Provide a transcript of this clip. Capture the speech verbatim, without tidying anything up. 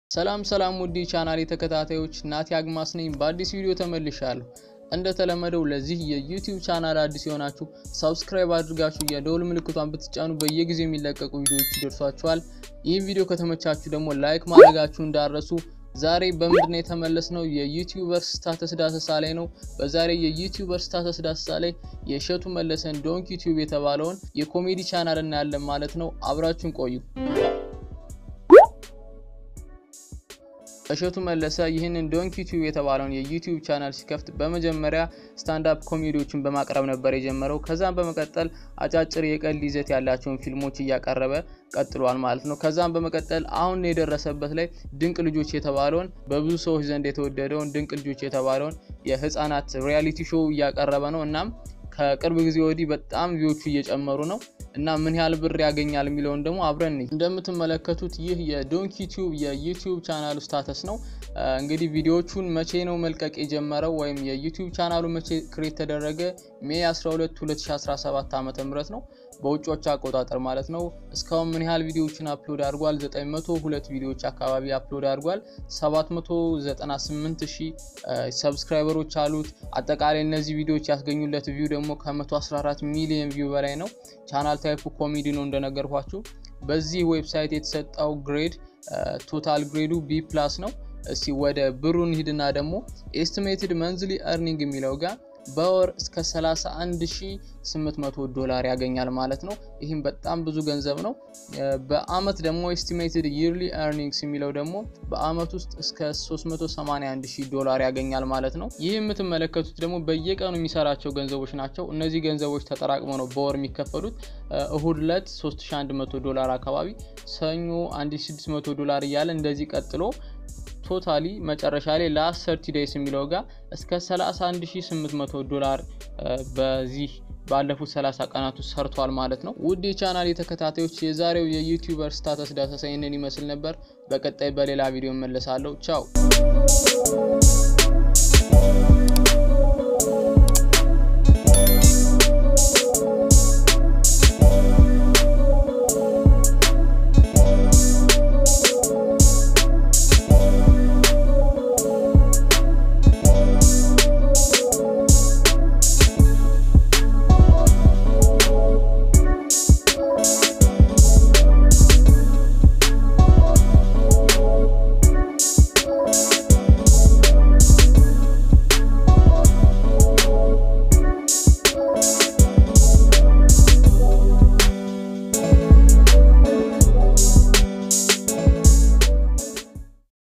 ሰላም ሰላም ውድ ቻናሌ ተከታታዮች ናቲ አግማስ ነኝ በአዲስ ቪዲዮ ተመልሻለሁ እንደተለመደው ለዚህ የዩቲዩብ ቻናል አዲስ የሆናችሁ ሰብስክራይብ አድርጋችሁ የደወል ምልክቷን ብትጫኑ በየጊዜው የሚለቀቁ ቪዲዮዎች ይደርሷችኋል ይህን ቪዲዮ ከተመቻችሁ ደግሞ ላይክ ማድረጋችሁን እንዳትረሱ ዛሬ በምንድን ነው የተመለስነው የዩቲዩበር ስታተስ ዳሰሳ ላይ ነው በዛሬ የዩቲዩበር ስታተስ ዳሰሳ ላይ የሸቱ መለሰን ዶንክ ዩቲዩብ የተባለውን የኮሜዲ ቻናል እናያለን ማለት ነው አብራችሁን ቆዩ እሸቱ መለሰ ይህንን ዶንክ ዩቲዩብ የተባለውን የዩቲዩብ ቻናል ሲከፍት በመጀመሪያ ስታንድ አፕ ኮሜዲዎችን በማቅረብ ነበር የጀመረው ከዛም በመቀጠል አጫጭር የቀልድ ይዘት ያላቸውን ፊልሞች እያቀረበ ቀጥሏል ማለት ነው ከዛም በመቀጠል አሁን የደረሰበት ላይ ድንቅ ልጆች የተባለውን በብዙ ሰዎች ዘንድ የተወደደውን ድንቅ ልጆች የተባለውን የህፃናት ሪያሊቲ ሾው እያቀረበ ነው እናም ከቅርብ ጊዜ ወዲህ በጣም ቪውዎች እየጨመሩ ነው እና ምን ያህል ብር ያገኛል የሚለውን ደግሞ አብረን ነኝ እንደምትመለከቱት ይህ የዶንክ ዩቲዩብ የዩቲዩብ ቻናሉ ስታተስ ነው እንግዲህ ቪዲዮዎቹን መቼ ነው መልቀቅ የጀመረው ወይም የዩቲዩብ ቻናሉ መቼ ክሬት ተደረገ ሜይ አስራ ሁለት ሁለት ሺህ አስራ ሰባት ዓመተ ምህረት ነው በውጮች አቆጣጠር ማለት ነው እስካሁን ምን ያህል ቪዲዮዎችን አፕሎድ አድርጓል ዘጠኝ መቶ ሁለት ቪዲዮዎች አካባቢ አፕሎድ አድርጓል ሰባት መቶ ዘጠና ስምንት ሺህ ሰብስክራይበሮች አሉት አጠቃላይ እነዚህ ቪዲዮዎች ያስገኙለት ቪው ደግሞ ከ114 ሚሊዮን ቪው በላይ ነው ቻናል ታይፑ ኮሜዲ ነው እንደነገርኳችሁ በዚህ ዌብሳይት የተሰጠው ግሬድ ቶታል ግሬዱ ቢ ፕላስ ነው እስቲ ወደ ብሩን ሂድና ደግሞ ኤስቲሜትድ መንዝሊ earning የሚለው ጋር በወር እስከ ሰላሳ አንድ ሺህ ስምንት መቶ ዶላር ያገኛል ማለት ነው ይሄም በጣም ብዙ ገንዘብ ነው በአመት ደግሞ ኤስቲሜትድ yearly earnings የሚለው ደግሞ በአመት ውስጥ እስከ ሶስት መቶ ሰማንያ አንድ ሺህ ዶላር ያገኛል ማለት ነው ይሄ የምትመለከቱት ደግሞ በየቀኑ የሚሰራቸው ገንዘቦች ናቸው እነዚህ ገንዘቦች ተጠራቅመው ነው በወር የሚከፈሉት እሁድ ዕለት ሶስት ሺህ አንድ መቶ ዶላር አካባቢ ሰኞ አንድ ሺህ ስድስት መቶ ዶላር እያለ እንደዚህ ቀጥሎ ቶታሊ መጨረሻ ላይ ላስት ሰላሳ ዴይስ የሚለው ጋር እስከ ሰላሳ አንድ ሺህ ስምንት መቶ ዶላር በዚህ ባለፉት ሰላሳ ቀናት ውስጥ ሰርቷል ማለት ነው ውድ የቻናል የተከታታዮች የዛሬው የዩቲዩበር ስታተስ ዳሰሳ ይሄንን ይመስል ነበር በቀጣይ በሌላ ቪዲዮ መለሳለሁ ቻው